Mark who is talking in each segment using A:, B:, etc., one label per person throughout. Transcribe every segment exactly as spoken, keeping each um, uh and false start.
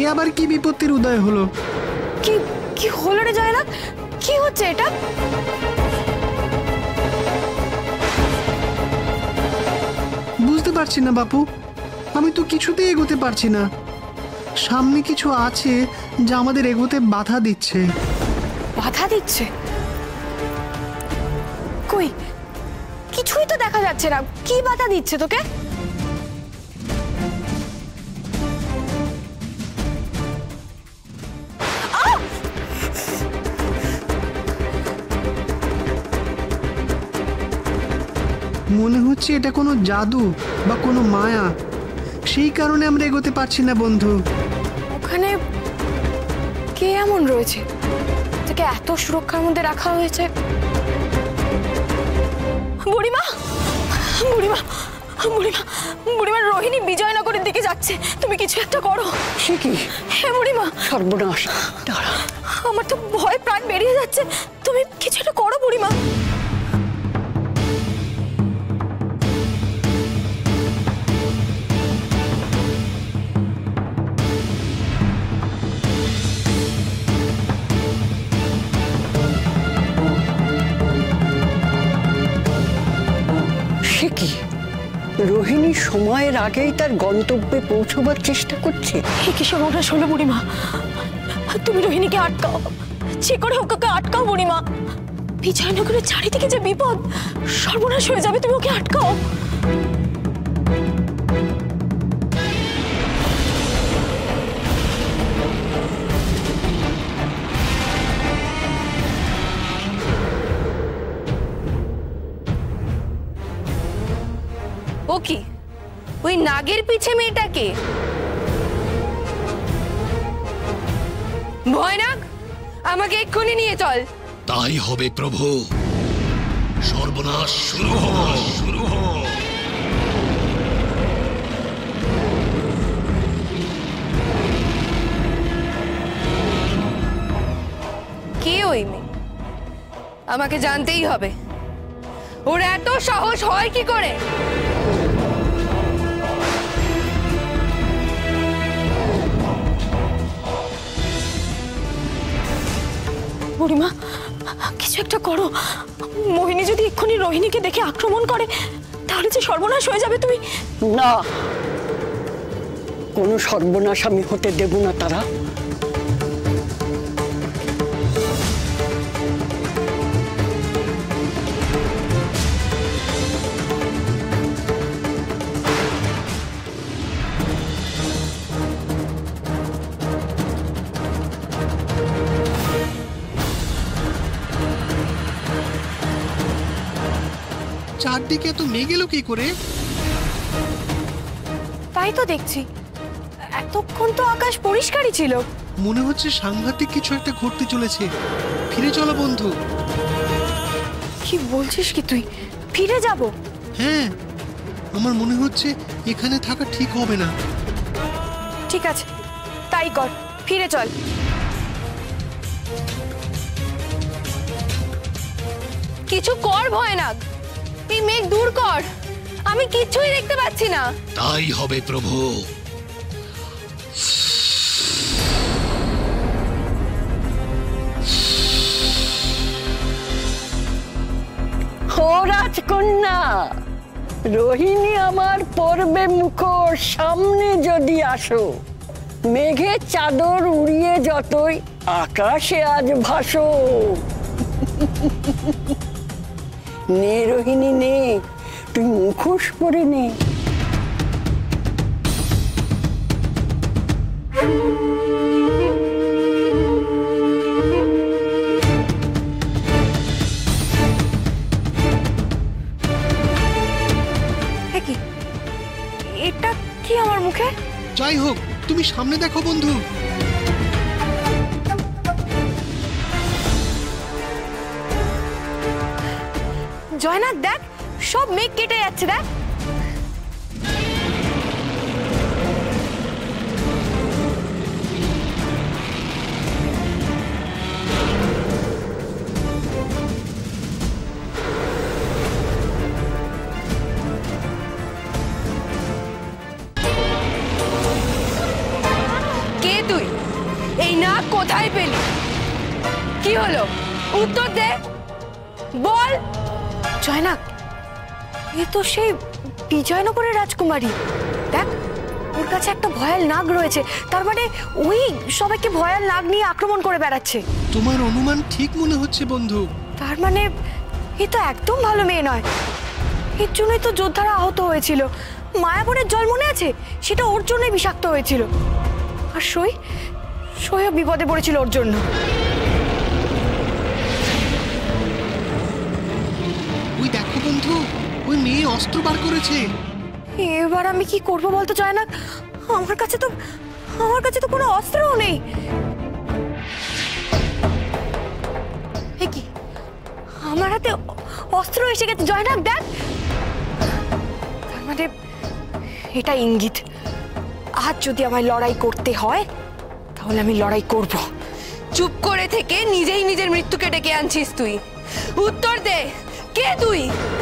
A: আবার কি বিপত্তির উদয় হলো?
B: কি কি হলো রে জয়নাগ? কি হচ্ছে এটা?
A: বুঝতে পারছি না বাপু, আমি তো কিছুতেই এগোতে পারছি না। সামনে কিছু আছে যা আমাদের এগোতে বাধা দিচ্ছে।
B: বাধা দিচ্ছে? কই, কিছুই তো দেখা যাচ্ছে না। কি বাধা দিচ্ছে তোকে?
A: মনে হচ্ছে এটা কোনো জাদু বা কোনো মায়া, সেই কারণে আমরা এগোতে পারছি না বন্ধু।
B: ওখানে কে এমন রয়েছে তাকে এত সুরক্ষার মধ্যে রাখা হয়েছে? বুড়িমা, বুড়িমা, বুড়িমা, বুড়িমা, রোহিণী বিজয়নগরের দিকে যাচ্ছে। তুমি কিছু একটা করো।
C: সে কি?
B: হে বুড়িমা,
C: সর্বনাশ! দাঁড়া,
B: আমার তো ভয় প্রাণ বেরিয়ে যাচ্ছে। তুমি কিছু একটা করো বুড়িমা।
C: সে কি? রোহিণী সময়ের আগেই তার গন্তব্যে পৌঁছবার চেষ্টা করছে।
B: হে কি সর্বনাশ হলো বুড়িমা! তুমি রোহিণীকে আটকাও, যে করে হোক ওকে আটকাও বুড়িমা। বিজয়নগরের চারিদিকে যে বিপদ, সর্বনাশ হয়ে যাবে। তুমি ওকে আটকাও।
D: ও কি ওই নাগের পিছে মেয়েটাকে? ভয়নাগ, আমাকে এক্ষুনি নিয়ে চল।
E: তাই হবে প্রভু। সর্বনাশ শুরু হয়, শুরু হয়।
D: কে ওই মেয়ে? আমাকে জানতেই হবে। ওর এত সাহস হয় কি করে?
B: বুড়িমা, কিছু একটা করো। মোহিনী যদি এক্ষুনি রোহিণীকে দেখে আক্রমণ করে তাহলে যে সর্বনাশ হয়ে যাবে। তুমি
C: না, কোনো সর্বনাশ আমি হতে দেব না। তারা
A: চারদিকে এত মেঘ এলো কি করে?
B: তাই তো দেখছি, এতক্ষণ তো আকাশ পরিষ্কারই ছিল।
A: মনে হচ্ছে সাংঘাতিক কিছু একটা ঘটতে চলেছে। ফিরে চলো বন্ধু।
B: কি বলছিস কি তুই? ফিরে যাব?
A: হ্যাঁ, আমার মনে হচ্ছে এখানে থাকা ঠিক হবে না।
B: ঠিক আছে, তাই কর, ফিরে চল।
D: কিছু কর ভয়নাগ, এই মেঘ দূর কর। আমি কিছুই দেখতে পাচ্ছি না।
E: তাই হবে প্রভু।
C: ও রাজকন্যা, রোহিণী আমার পরবে মুখর, সামনে যদি আসো। মেঘের চাদর উড়িয়ে যতই আকাশে আজ ভাসো। নে রোহিণী নে, তুই মুখোশ পরে নে।
B: এটা কি আমার মুখে?
A: যাই হোক, তুমি সামনে দেখো বন্ধু।
B: জয়নাগ দেখ, সব মেঘ কেটে যাচ্ছে। দেখ,
D: কে তুই? হলো উত্তর দে, বল।
B: জয়নাক, এ তো সেই বিজয়নগরের রাজকুমারী। দেখ, ওর কাছে একটা ভয়াল নাগ রয়েছে, তার মানে ওই সবাইকে ভয়াল নাগ নিয়ে আক্রমণ করে বেড়াচ্ছে।
A: তোমার অনুমান ঠিক মনে হচ্ছে বন্ধু।
B: তার মানে এ তো একদম ভালো মেয়ে নয়। এর জন্যই তো যোদ্ধারা আহত হয়েছিল। মায়াবনের জল মনে আছে? সেটা ওর জন্যই বিষাক্ত হয়েছিল। আর সই সইও বিপদে পড়েছিল ওর জন্য।
A: ওই দেখো বন্ধু, ওই মেয়ে অস্ত্র বার করেছে।
B: এবার আমি কি করব বলতো জয়নাক? আমার কাছে তো আমার কাছে তো কোনো অস্ত্রও নেই। এ কি, আমার হাতে অস্ত্র এসে গেছে জয়নাক, দেখ। তার মানে এটা ইঙ্গিত, আজ যদি আমায় লড়াই করতে হয় তাহলে আমি লড়াই করব।
D: চুপ করে থেকে নিজেই নিজের মৃত্যুকে ডেকে আনছিস তুই। উত্তর দে, কে তুই?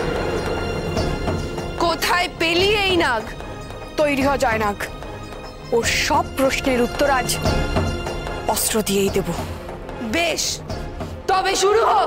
D: কোথায় পেলি এই নাগ?
B: তৈরি হ জয়নাক, ওর সব প্রশ্নের উত্তর আজ অস্ত্র দিয়েই দেব।
D: বেশ, তবে শুরু হোক।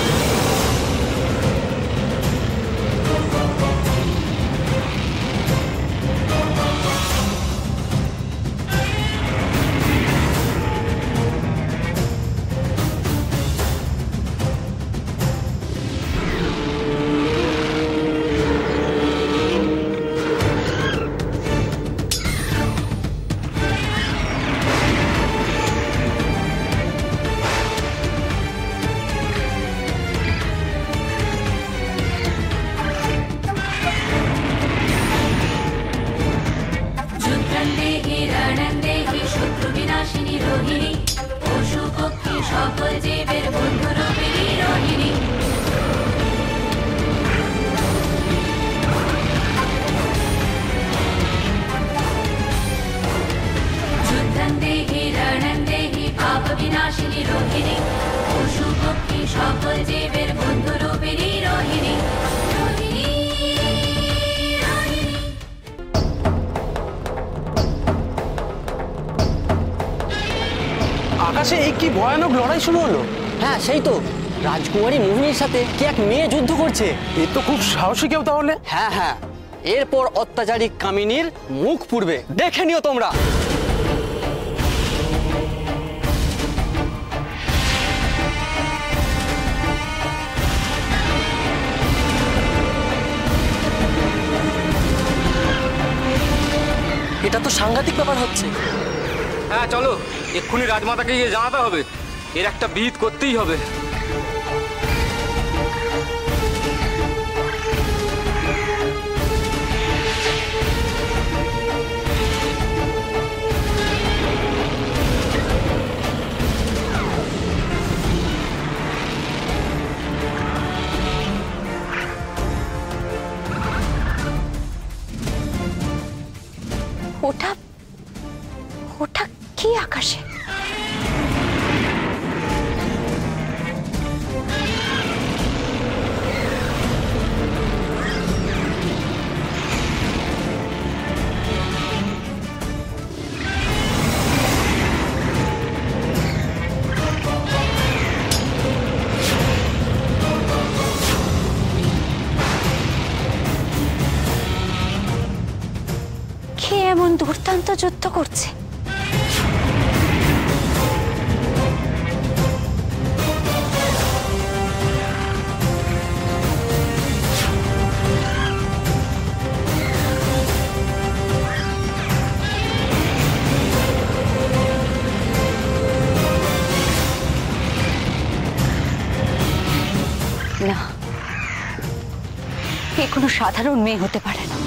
F: আকাশে এই কি ভয়ানক লড়াই শুরু হলো?
G: হ্যাঁ সেই তো, রাজকুমারী মোহিনীর সাথে কি এক মেয়ে যুদ্ধ করছে।
F: এ তো খুব সাহসী কেউ তাহলে।
G: হ্যাঁ হ্যাঁ, এরপর অত্যাচারী কামিনীর মুখ পুড়বে, দেখে নিও তোমরা।
H: এটা তো সাংঘাতিক ব্যাপার হচ্ছে।
I: হ্যাঁ চলো, এক্ষুনি রাজমাতাকে গিয়ে জানাতে হবে, এর একটা বিহিত করতেই হবে।
B: ওটা ওটা কি আকাশে? কে এমন দুর্দান্ত যুদ্ধ করছে? না, এ কোনো সাধারণ মেয়ে হতে পারে না।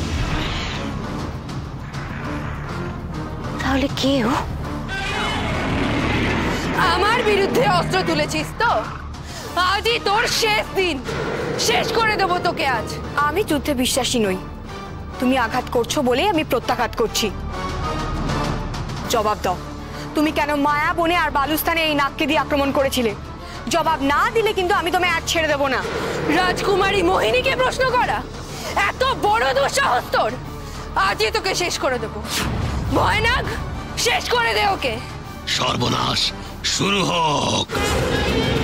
B: তাহলে কে ও?
D: আমার বিরুদ্ধে অস্ত্র তুলেছিস তো? আজই তোর শেষ দিন, শেষ করে দেবো তোকে আজ।
B: আমি যুদ্ধে বিশ্বাসী নই। তুমি আঘাত করছো বলে আমি প্রত্যাঘাত করছি। জবাব দাও, তুমি কেন মায়া বনে আর বালুস্থানে এই নাগকে দিয়ে আক্রমণ করেছিলে? জবাব না দিলে কিন্তু আমি তোমায় আর ছেড়ে দেবো না।
D: রাজকুমারী মোহিনীকে প্রশ্ন করা এত বড় দুঃসাহস তোর? আজই তোকে শেষ করে দেবো। ভয়নাগ, শেষ করে দে ওকে।
E: সর্বনাশ শুরু হোক।